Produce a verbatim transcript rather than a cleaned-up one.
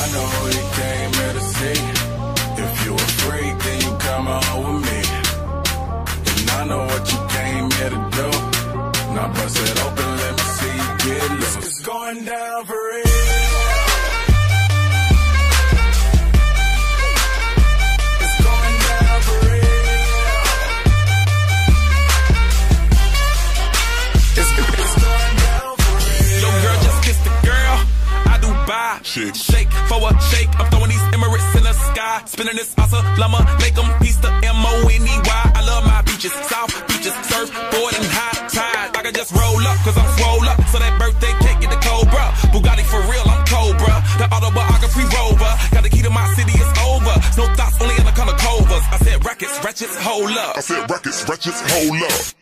know you came here to see. If you a freak, then you come on with me. And I know what you came here to do. Now bust it open, let me see you get loose. It's going down for real. Shake. Shake for a shake. I'm throwing these Emirates in the sky. Spinning this asa llama. Make them piece the M O N E Y. I love my beaches. South beaches. Surfboard and high tide. I can just roll up cause I'm swole up. So that birthday cake get the Cobra. Bugatti for real, I'm Cobra. The autobiography rover. Got the key to my city, it's over. No thoughts, only in the color covers. I said rackets, wretches, hold up. I said rackets, wretches, hold up.